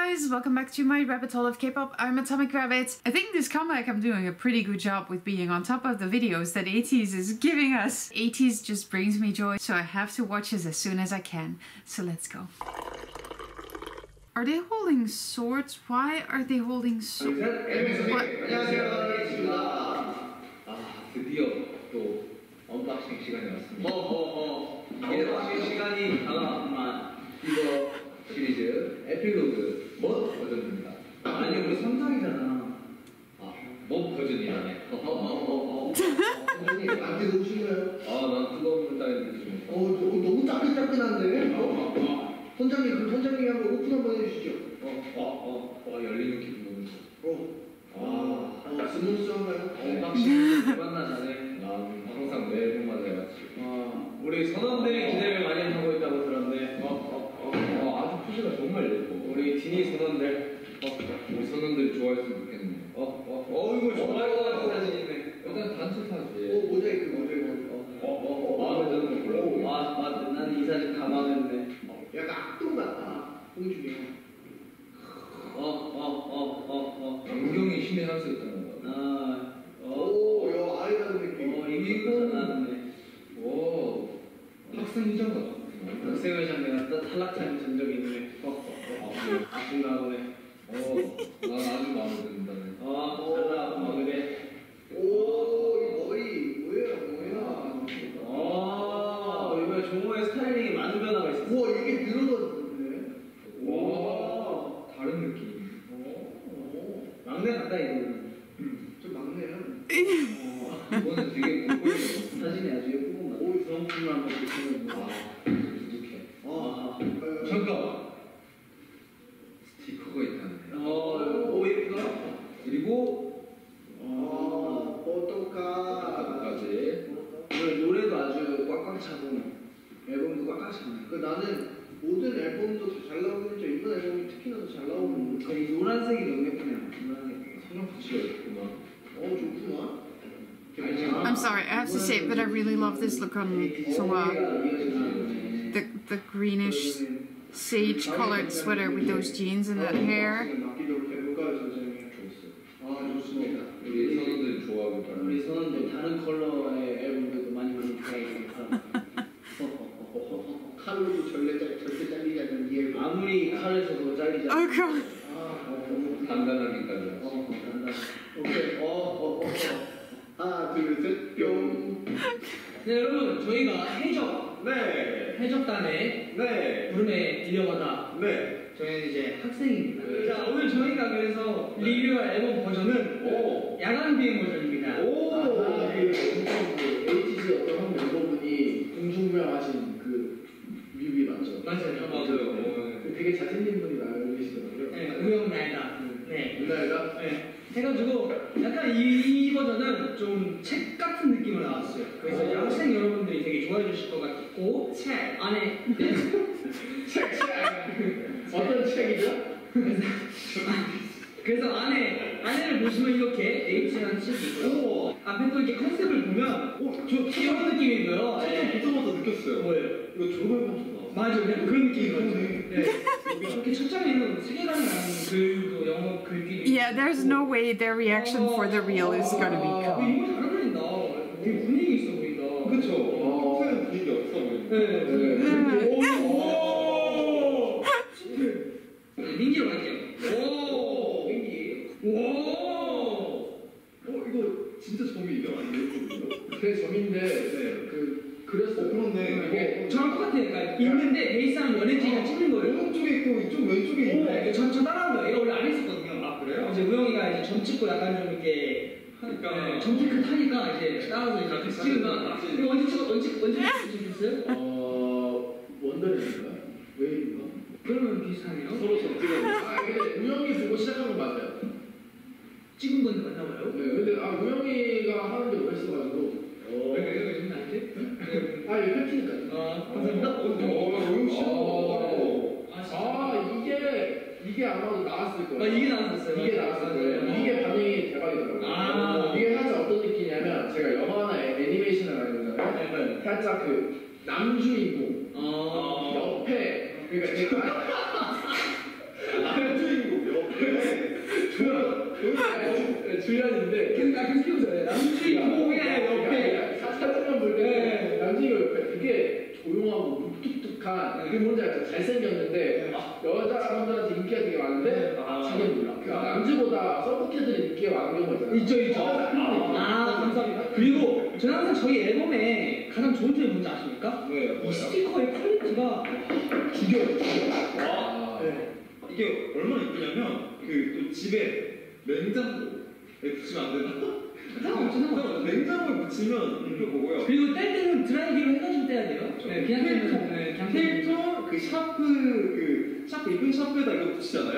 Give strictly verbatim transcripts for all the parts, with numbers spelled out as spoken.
guys, welcome back to my rabbit hole of K-pop. I'm Atomic Rabbit. I think this comeback I'm doing a pretty good job with being on top of the videos that ATEEZ is giving us. ATEEZ just brings me joy, so I have to watch this as soon as I can. So let's go. Are they holding swords? Why are they holding swords? What? 드디어 또 언박싱 시간이 왔습니다. 어어어 언박싱 시간이 다가왔구만. 이거 시리즈 에필로그 뭐 버전입니다. 아니 우리 삼상이잖아. 아, 뭐 버전이라네. 어어어어. 선생님 나한테 오시나요? 아난 뜨거운 물 따위는 좀. 어 너무 따끈따끈한데? 어, 어. 선장님 그럼 선장님이 한번 오픈 한번 해주시죠. 어어어 어, 어, 열리는 기분 너무 좋아. 어. 아, 어, 스무스한가요? 언박싱 만나 잘해. 난 항상 매일마다 해왔지. 어, 우리 선원들이 기대를 많이 하고 있다고 들었는데. 어, 어, 어, 어, 아주 표시가 정말 예뻐. 우리 디니 선원들. 어, 우리 선원들이 좋아했으면 좋겠네. 어, 어, 어, 이거 좋아할 것 같은 사진이네. 일단 단체 사진. 오 모자이크 모자이크. 어, 어, 어, 어, 마음에 드는 거 골라. 아, 맞아. 난 이 사진 다 마음에 드네. 약간 악동 같다. 홍준이 형. 어, 어, 어, 어, 어. 안경이 신의 한 수였다는 거. 아, 오, 야, 아이라는 느낌. 어, 이거 잘하네. 오, 학생회장 같아. 학생회장 내가 탈락자인 전적이 있네. 어, 어, 어, 아쉽나보네. 어, 난 아주 마음에 든다네. 아, 잘나, 어, 그래. 오, 이 머리 뭐야, 뭐야. 아, 이번에 종호의 스타일링에 많은 변화가 있었어. 우와, 이게 늘어났는데? 와, 다른 느낌. 오, 막내 같다, 이거는. 좀 막내야. 어, 이거는 되게 예쁘게 사진이 아주 예쁘구만. 오, 그런 분을 한번 보시면 와, 이렇게. 아, 잠깐. 스티커가 있다는데. 어, 오, 예쁘다. 그리고 아, 어떡하. 까지. 오늘 노래도 아주 꽉꽉 차고 앨범도 꽉꽉 차네. 그 나는 모든 앨범도 잘 나오는 줄 이번 앨범이 특히나 더 잘 나오는 거. 이 노란색이 너무 예쁘네요. 노란색. 선영 붙이가 있구만. 어, 좋구나. I'm sorry, I have to say, but I really love this look on Songhwa. The, the greenish sage-colored sweater with those jeans and that hair. 아, 좋습니다. 우리 선원들 좋아하고 우리 선원들 다른 컬러의 앨범들도 많이 많이 좋아해서 칼로도 절대 절대 잘리지 않는 이 앨범. 아무리 칼을 쳐도 잘리지 않는. Oh god. 아, 단단하기까지. 어, 단단. 오케이. 어, 어, 어. 하나, 둘, 셋, 뿅. 네, 여러분, 저희가 해적, 네. 해적단의 네. 부름에 들려가다. 네. 저희는 이제 학생입니다. 네. 자, 오늘 저희가 그래서 네. 리뷰할 앨범 버전은 오. 야간 비행 버전입니다. 오. 아, 그 에이티지 어떤 한 멤버분이 공중명하신 그 뮤비 맞죠? 맞아요. 맞아요. 그 되게 잘생긴 분이 나와 계시더라고요. 네, 우영 날다. 네. 누나가? 네. 해가지고 약간 이, 이 버전은 좀 책 같은 느낌으로 나왔어요. 그래서 오. 학생 여러분들이 되게 좋아해 주실 것 같고 책 안에 네. 책, 책. 어떤 책이죠? 그래서, 그래서 안에 안에를 보시면 이렇게 H라는 책이 있고요. 앞에 또 이렇게 컨셉을 보면 오, 저 귀여운 느낌이고요. 네. 보자마자 느꼈어요. 뭐예요? 이거 졸업앨범 나왔어. 맞아요. 그냥 그런 느낌이거든요. 네. 이렇게 첫장에는 세계관이 나는 글도 영어 글귀도 Yeah, there's no way their reaction for the real is gonna be 어, cool. 이거 잘 어울린다. 되게 분위기 있어 보인다. 그쵸. 어. 평소에는 분위기 없어 보이는데. 네. 네. 오! 네, 민기로 갈게요. 오! 민기. 오! 어, 이거 진짜 점이죠? 아니에요? 그 점인데 네. 그 그랬어. 어, 그렇네. 이게 저랑 똑같아요. 그러니까 있는데 베이스랑 연해지가 찍는 거예요. 오른쪽에 있고 이쪽 왼쪽에 있네. 오! 저, 저 따라한 거예요. 이거 원래 안 했었거든요. 아, 그래요? 이제 우영이가 이제 점 찍고 약간 좀 이렇게 하니까. 네, 점핑크 타니까 이제 따라서 이제 같이 찍은 거. 같이. 이거 언제 찍어? 언제 언제 찍으셨어요? 어 원더랜드인가? 웨이인가? 그러면 비슷하네요. 서로 점 찍어. 아 근데 우영이 보고 시작한 건 맞아요. 찍은 건데 맞나 봐요. 네, 근데 아 우영이가 하는 게 멋있어가지고. 어. 왜 왜 왜 안 돼? 아 이거 팬티니까. 아, 감사합니다. 어, 우영 씨. 어. 아, 진짜? 아 이게 이게 아마도 나왔을 거예요. 아, 이게 나왔었어요. 이게 나왔을 거예요. 맞아요. 이게 반응이 대박이더라고요. 아. 이게 살짝 어떤 느낌이냐면 제가 영화나 애니메이션을 많이 보잖아요. 네. 살짝 그 남주인공 어. 옆에 그러니까 제가 남주인공 나 계속 키우잖아요. 남주희 공에 옆에 사진만 볼 때 남진이가 옆에 되게 조용하고 묵뚝뚝한 그 뭔지 알죠? 잘생겼는데 여자 사람들한테 인기가 되게 많은데 자기는 몰라. 그러니까 남주보다 서브캐들이 인기가 많은 경우가 있잖아요. 있죠, 있죠. 아, 감사합니다. 그리고 저는 항상 저희 앨범에 가장 좋은 점이 뭔지 아십니까? 뭐예요? 이 스티커의 퀄리티가 죽여요, 죽여. 아, 네. 이게 얼마나 이쁘냐면 그 또 집에 냉장고에 붙이면 안 되나? 상관없죠, 상관없죠. 냉장고에 붙이면 이쁠 거고요. 그리고 뗄 때는 드라이기로 해가지고 떼야 돼요. 네, 그냥 필통, 떼면 네, 그냥 떼면 필통 그 샤프 그 샤프 이쁜 샤프에다 이거 붙이잖아요.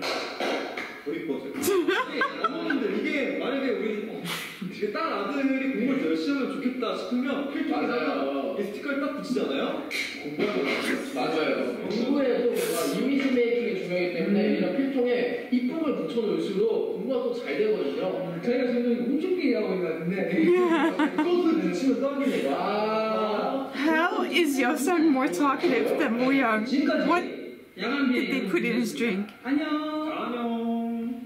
더 이뻐져요. 근데 어머님들 이게 만약에 우리 어, 이게 딸 아들이 공부를 더 열심히 하면 좋겠다 싶으면 필통에다가 맞아요. 이 스티커를 딱 붙이잖아요. 공부하는 거 맞아요. 공부에도 뭔가 이미지 메이킹이 중요하기 때문에 이런 필통에 이쁨을 붙여놓을수록 공부가 또 잘 되거든요. 저희가 지금 홈쇼핑 하고 있는 것 같은데 이것을 붙이면 떡이네. 와. How is your son more talkative than Moyoung? 지금까지 What 야간 비행 did they put in his drink? 안녕. 안녕.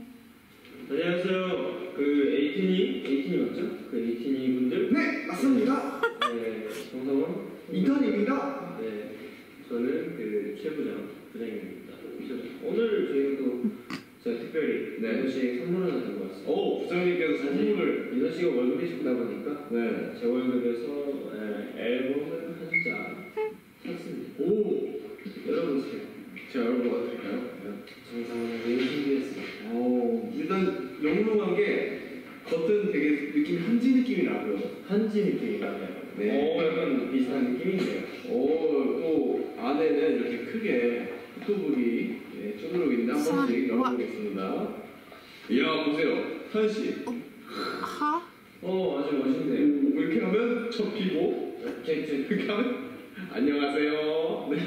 안녕하세요. 그 에이틴이 에이틴이 맞죠? 그 에이틴이 분들. 네 맞습니다. 네, 정성원. 인턴입니다. 네, 저는 그 최부장 부장님입니다. 오늘 저희가 또 제가 특별히 네. 민호 씨에게 선물 하나 들고 왔어요. 오, 부장님께서 선물을. 민호 씨가 월급이 적다 보니까 네. 제 월급에서 에, 앨범을 한 장 샀습니다. 오, 열어보세요. 제가 열어보고 드릴까요? 정성원을 왜 준비했습니다. 오, 일단 영롱한 게 겉은 되게 느낌 현지 느낌이 나고요. 한지 느낌이 나네요. 네. 오, 약간 비슷한 느낌인데요. 오, 또 안에는 이렇게 크게 포토북이 예, 쪼그르고 있는데 한 선, 번씩 와. 열어보겠습니다. 이야, 보세요. 현 씨. Huh? 어, 아주 멋있네요. 오, 이렇게 하면 접히고, 제, 제, 이렇게 하면 안녕하세요. 네.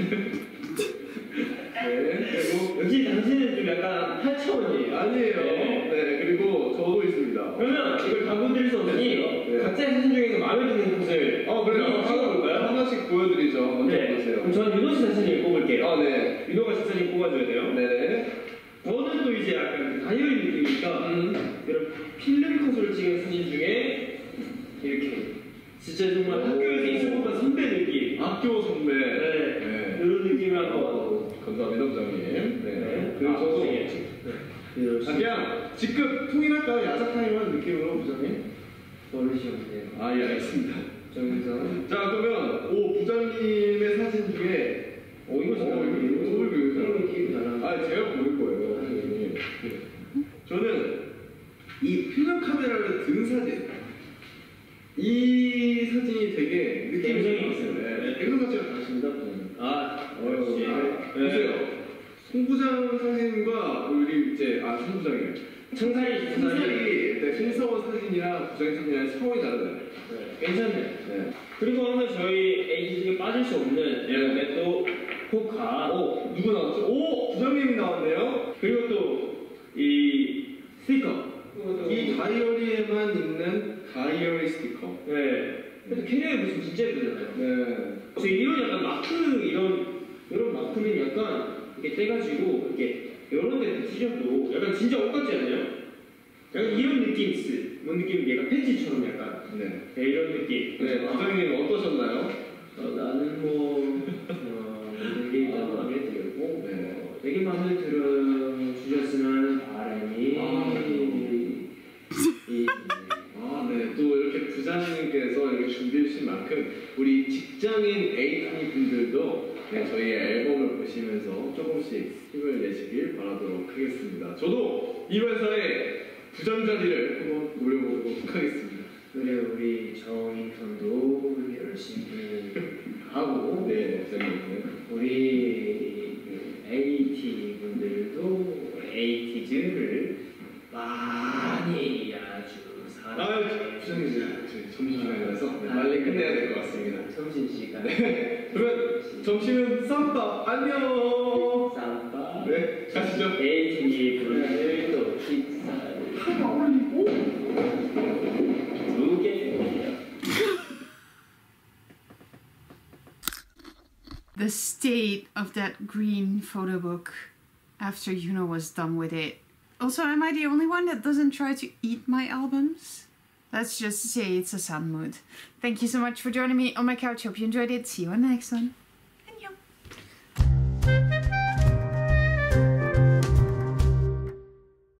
네. 그리고 역시 당신은 좀 약간 팔 차원이에요. 아니에요. 네. 네. 그리고 저도 있습니다. 그러면 이걸 다 보여드릴 수 없으니 네. 각자의 사진 중에서 마음에 드는 곳을 어, 그래. 한번 한번 찍어볼까요? 하나씩 보여드리죠. 먼저 네. 보세요. 그럼 저는 윤호 씨 사진을 뽑을게요. 아, 네. 윤호가 제 사진 뽑아줘야 돼요. 네네. 저는 또 이제 약간 다이어리 느낌이니까 음. 이런 필름 컷으로 찍은 사진 중에 이렇게 진짜 정말 학교에서 있을 법한 선배 느낌. 학교 선배. 네. 네. 이런 느낌을 한번. 감사합니다, 부장님. 네. 네. 그리고 아, 저도. 네. 아, 그냥 직급 통일할까요? 야자타임한 느낌으로, 부장님? 버리시면 돼요. 아, 예, 알겠습니다. 정선. 자, 그러면, 오, 부장님의 사진 중에, 오, 이거 잘 어, 이거, 이거, 이거, 이거, 이거. 이거 기분 잘하네. 아, 제가 고를 거예요, 부장님. 저는 이 필름 카메라를 든 사진, 이 사진이 되게 느낌이 감성이 있어요. 있어요. 네. 필름 카메라 다십니다, 부장님. 아, 어, 역시. 아, 네. 보세요. 송부장 사진과 우리 이제 아 송부장이에요. 청사리, 청사리 네, 송서원 사진이랑 부장 사진이랑 상황이 다르잖아요. 네, 괜찮네요. 네. 그리고 하나 저희 에이티즈가 빠질 수 없는 앨범에 또 포카. 오 누구 나왔죠? 오 부장님이 나왔네요. 그리고 또 이 스티커. 이 다이어리에만 있는 다이어리 스티커. 네. 그래도 캐리어에 무슨 진짜 예쁘잖아요. 네. 저 이런 약간 마크 이런 이런 마크는 약간 이렇게 떼가지고 이렇게 이런 데 붙이셔도 약간 진짜 옷 같지 않아요? 약간 이런 느낌 있어. 뭔 느낌? 얘가 팬티처럼 약간. 네. 네, 이런 느낌. 네. 부장님 어떠셨나요? 어, 나는 뭐 어, 되게 마음에 들고 네. 어, 되게 마음에 들어 주셨으면 바람이 아. 이, 아, 네. 또 이렇게 부장님께서 이렇게 준비해 주신 만큼 우리 직장인 에이티니 분들도 네, 저희 앨범을 보시면서 조금씩 힘을 내시길 바라도록 하겠습니다. 저도 이 회사의 부장 자리를 한번 노려보도록 하겠습니다. 그래 우리 정인턴도 열심히 하고 네, 부장님. 우리 에이티 분들도 에이티즈를 많이 아주 아, 사랑해 부장님, 저희 점심시간이라서 네, 빨리 끝내야 될 것 같습니다. 점심시간 네. 그러면 점심은 쌈밥 안녕. 쌈밥 네, 가시죠. 에이티 분들도 식사를 두개 The state of that green photo book after Yuno was done with it Also, am I the only one that doesn't try to eat my albums? Let's just say it's a sun mood. Thank you so much for joining me on my couch. Hope you enjoyed it. See you on the next one.